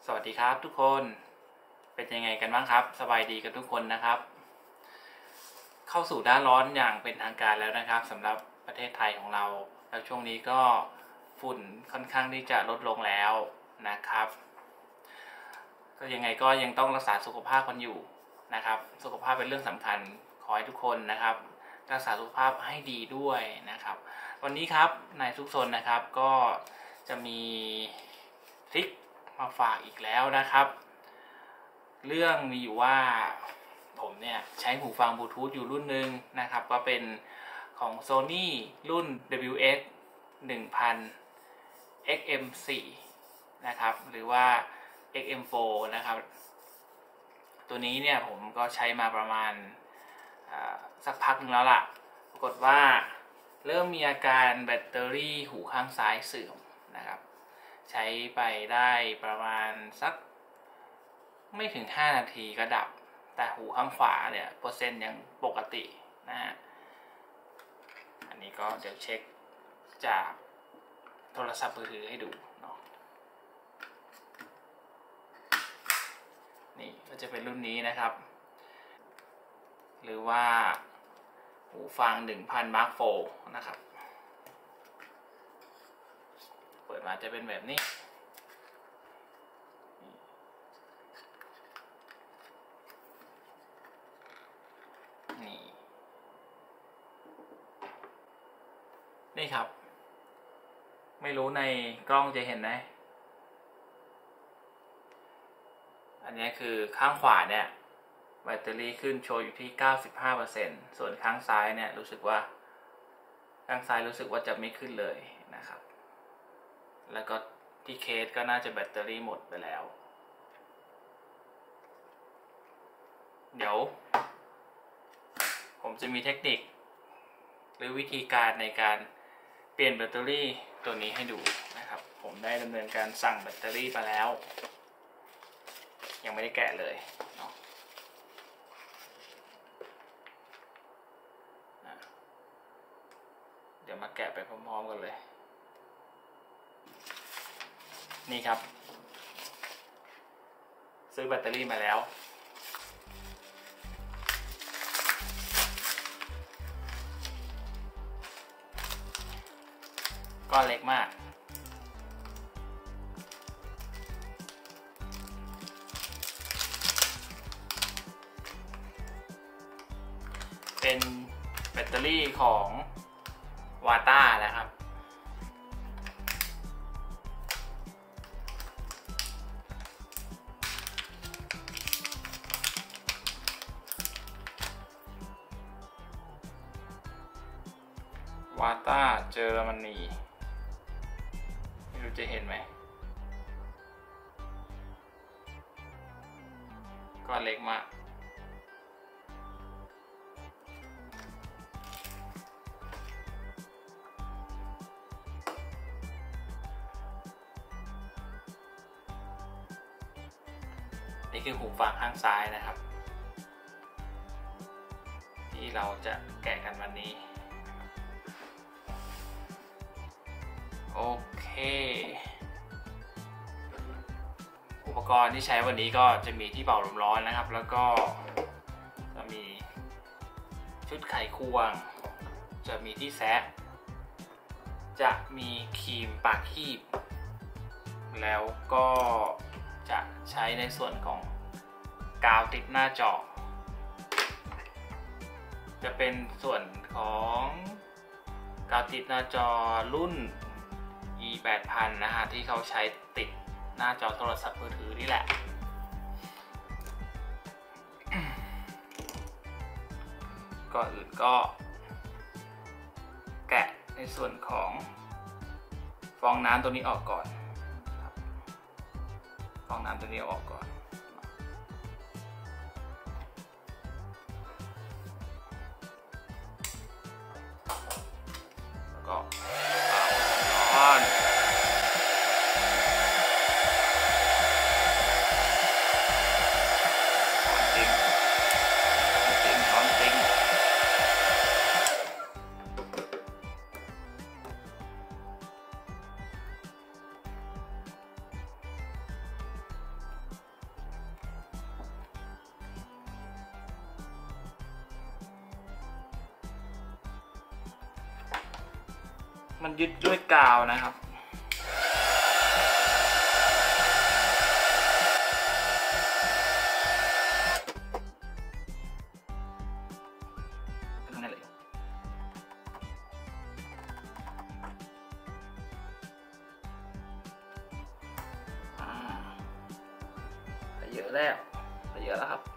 สวัสดีครับทุกคนเป็นยังไงกันบ้างครับสบายดีกันทุกคนนะครับเข้าสู่หน้าร้อนอย่างเป็นทางการแล้วนะครับสำหรับประเทศไทยของเราแล้วช่วงนี้ก็ฝุ่นค่อนข้างที่จะลดลงแล้วนะครับก็ยังไงก็ยังต้องรักษาสุขภาพกันอยู่นะครับสุขภาพเป็นเรื่องสำคัญขอให้ทุกคนนะครับรักษาสุขภาพให้ดีด้วยนะครับวันนี้ครับนายทุกซนนะครับก็จะมีทริคมาฝากอีกแล้วนะครับเรื่องมีอยู่ว่าผมเนี่ยใช้หูฟังบลูทูธอยู่รุ่นหนึ่งนะครับก็เป็นของ Sony รุ่น WX 1000 XM4 นะครับหรือว่า XM4 นะครับตัวนี้เนี่ยผมก็ใช้มาประมาณสักพักนึงแล้วล่ะปรากฏว่าเริ่มมีอาการแบตเตอรี่หูข้างซ้ายเสื่อมนะครับใช้ไปได้ประมาณสักไม่ถึง5 นาทีก็ดับแต่หูข้างขวาเนี่ยเปอร์เซ็นต์ยังปกตินะฮะอันนี้ก็เดี๋ยวเช็คจากโทรศัพท์มือถือให้ดูเนาะนี่ก็จะเป็นรุ่นนี้นะครับหรือว่าหูฟัง 1000 Mark IV นะครับเปิดมาจะเป็นแบบนี้นี่ครับไม่รู้ในกล้องจะเห็นไหมอันนี้คือข้างขวาเนี่ยแบตเตอรี่ขึ้นโชว์อยู่ที่ 95% ส่วนข้างซ้ายเนี่ยรู้สึกว่าจะไม่ขึ้นเลยนะครับแล้วก็ที่เคสก็น่าจะแบตเตอรี่หมดไปแล้วเดี๋ยวผมจะมีเทคนิคหรือวิธีการในการเปลี่ยนแบตเตอรี่ตัวนี้ให้ดูนะครับผมได้ดำเนินการสั่งแบตเตอรี่มาแล้วยังไม่ได้แกะเลยเนาะเดี๋ยวมาแกะไปพร้อมๆกันเลยนี่ครับซื้อแบตเตอรี่มาแล้วก้อนเล็กมากเป็นแบตเตอรี่ของวาต้านะครับวาต้าเยอรมนีไม่รู้จะเห็นไหมก้อนเล็กมากนี่คือหูฟังข้างซ้ายนะครับที่เราจะแกะกันวันนี้โอเคอุปกรณ์ที่ใช้วันนี้ก็จะมีที่เป่าลมร้อนนะครับแล้วก็จะมีชุดไขควงจะมีที่แซะจะมีครีมปากคีบแล้วก็จะใช้ในส่วนของกาวติดหน้าจอจะเป็นส่วนของกาวติดหน้าจอรุ่น E8000 นะฮะที่เขาใช้ติดหน้าจอโทรศัพท์มือถือนี่แหละก่อนอื่นก็แกะในส่วนของฟองน้ำตัวนี้ออกก่อนฟองน้ำตัวนี้ออกก่อนแล้วก็ร้อนมันยึดด้วยกาวนะครับเยอะแล้วครับ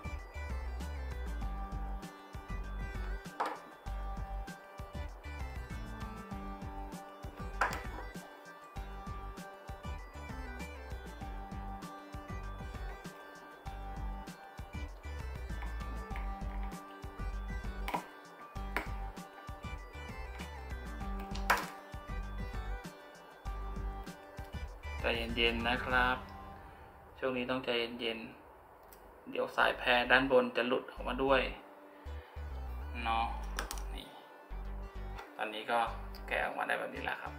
ใจเย็นๆนะครับช่วงนี้ต้องใจเย็นๆเดี๋ยวสายแพรด้านบนจะหลุดออกมาด้วยเนาะนี่ตอนนี้ก็แกะออกมาได้แบบนี้แล้วครับ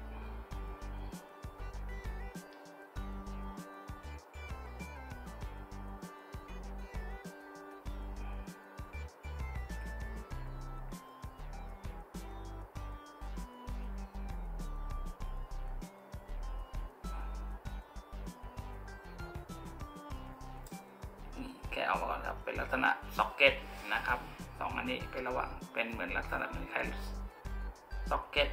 แกะออกมาก่อนครับเป็นลักษณะซ็อกเก็ตนะครับสองอันนี้เป็นระหว่างเป็นเหมือนลักษณะเหมือนคล้ายซ็อกเก็ต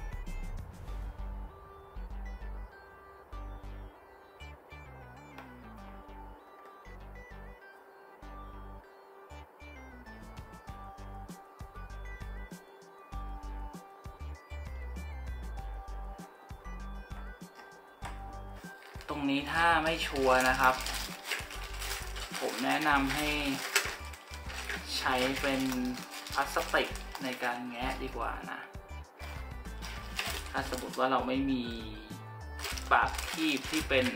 ตรงนี้ถ้าไม่ชัวร์นะครับผมแนะนำให้ใช้เป็นพลาสติกในการแงะดีกว่านะถ้าสมมติว่าเราไม่มีปากคีบที่เป็น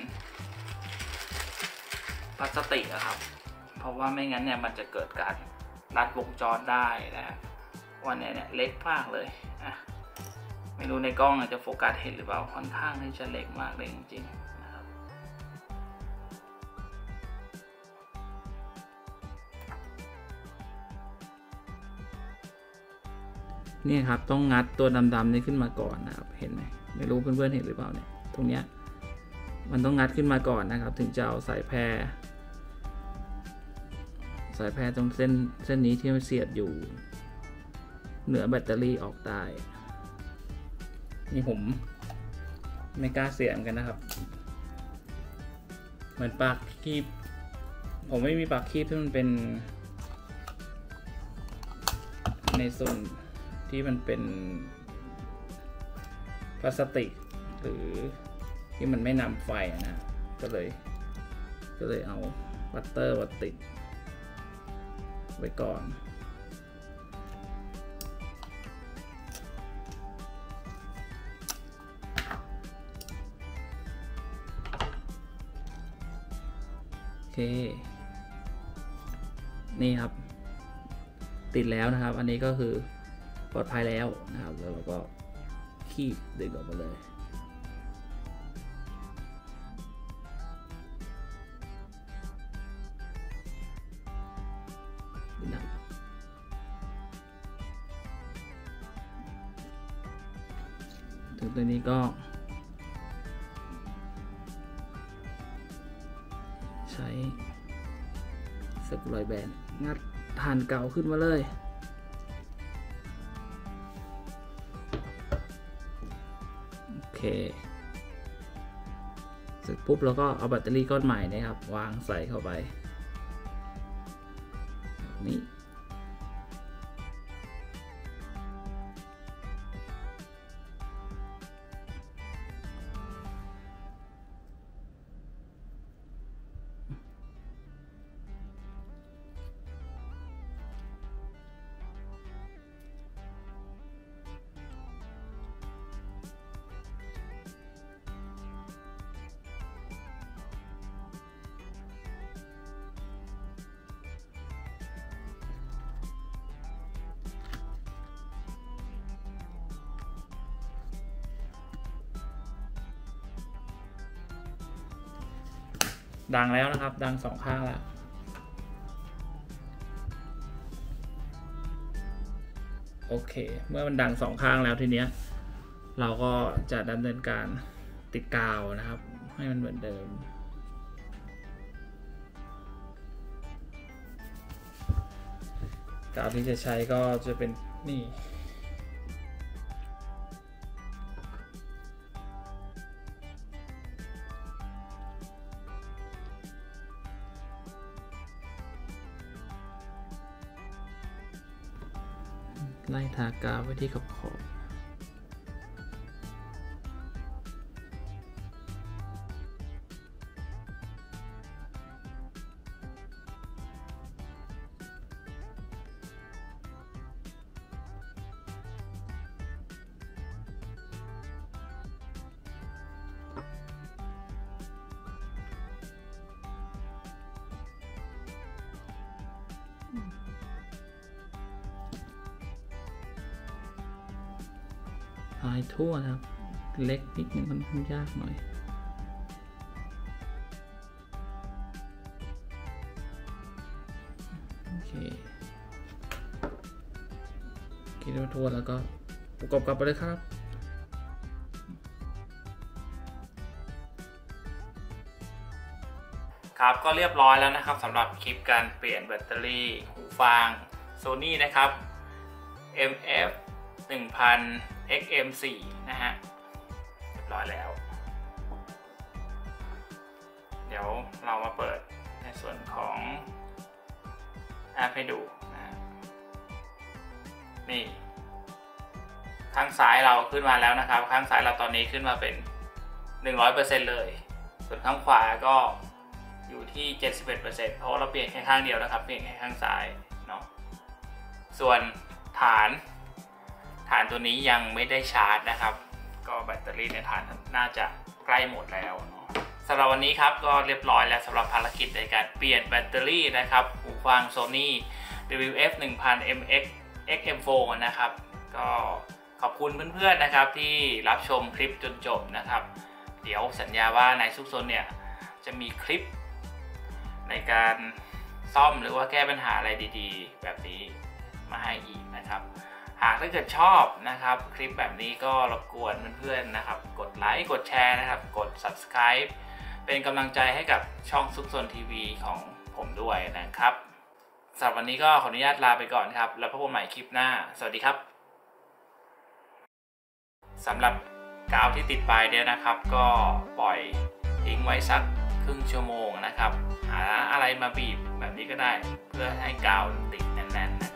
พลาสติกอะครับเพราะว่าไม่งั้นเนี่ยมันจะเกิดการรัดวงจรได้นะวันนี้เนี่ยเล็กมากเลยอะไม่รู้ในกล้องอาจจะโฟกัสเห็นหรือเปล่าค่อนข้างที่จะเล็กมากเลยจริงๆนี่ครับต้องงัดตัวดำๆนี้ขึ้นมาก่อนนะครับเห็นไหมไม่รู้เพื่อนๆเห็นหรือเปล่าเนี่ยตรงเนี้ยมันต้องงัดขึ้นมาก่อนนะครับถึงจะเอาสายแพรตรงเส้นนี้ที่มันเสียบอยู่เหนือแบตเตอรี่ออกได้นี่ผมไม่กล้าเสียบกันนะครับเหมือนปากคีบผมไม่มีปากคีบที่มันเป็นในส่วนที่มันเป็นพลาสติกหรือที่มันไม่นำไฟนะก็เลยเอาบัตเตอร์มาติดไว้ก่อนโอเคนี่ครับติดแล้วนะครับอันนี้ก็คือปลอดภัยแล้วนะครับแล้วเราก็คีบดึงออกมาเลยนะถึงตัวนี้ก็ใช้สกรูไดรแบนงัดฐานเก่าขึ้นมาเลยโอเคเสร็จปุ๊บแล้วก็เอาแบตเตอรี่ก้อนใหม่นะครับวางใส่เข้าไปนี่ดังแล้วนะครับดังสองข้างแล้วโอเคเมื่อมันดังสองข้างแล้วทีเนี้ยเราก็จะดำเนินการติดกาวนะครับให้มันเหมือนเดิมกาวที่จะใช้ก็จะเป็นนี่ไล่ทากาวไว้ที่ขอบทายทั่วนะครับเล็กนิดนึงค่อนข้างยากหน่อยโอเคคิดว่าทั่วแล้วก็ประกอบกลับไปเลยครับครับก็เรียบร้อยแล้วนะครับสำหรับคลิปการเปลี่ยนแบตเตอรี่หูฟัง Sony นะครับ MF 1000 XM4 นะฮะเรียบร้อยแล้วเดี๋ยวเรามาเปิดในส่วนของแอปให้ดูนะนี่ข้างซ้ายเราขึ้นมาแล้วนะครับข้างซ้ายเราตอนนี้ขึ้นมาเป็น 100% เลยส่วนข้างขวาก็อยู่ที่ 71% เพราะเราเปลี่ยนแค่ข้างเดียวนะครับเปลี่ยนแค่ข้างซ้ายเนาะส่วนฐานตัวนี้ยังไม่ได้ชาร์จนะครับก็แบตเตอรี่ในฐานน่าจะใกล้หมดแล้วเนาะสำหรับวันนี้ครับก็เรียบร้อยแล้วสำหรับภารกิจในการเปลี่ยนแบตเตอรี่นะครับหูฟัง Sony WF 1000 MX XM4 นะครับก็ขอบคุณเพื่อนๆนะครับที่รับชมคลิปจนจบนะครับเดี๋ยวสัญญาว่าในซุกซนเนี่ยจะมีคลิปในการซ่อมหรือว่าแก้ปัญหาอะไรดีๆแบบนี้มาให้อีกนะครับหากถ้าเกิดชอบนะครับคลิปแบบนี้ก็รบกวนเพื่อนๆนะครับกดไลค์กดแชร์นะครับกด Subscribe เป็นกำลังใจให้กับช่องซุกซนทีวีของผมด้วยนะครับสำหรับวันนี้ก็ขออนุญาตลาไปก่อนครับแล้วพบกันใหม่คลิปหน้าสวัสดีครับสำหรับกาวที่ติดปลายเนี่ยนะครับก็ปล่อยทิ้งไว้สักครึ่งชั่วโมงนะครับหาอะไรมาบีบแบบนี้ก็ได้เพื่อให้กาวติดแน่นๆ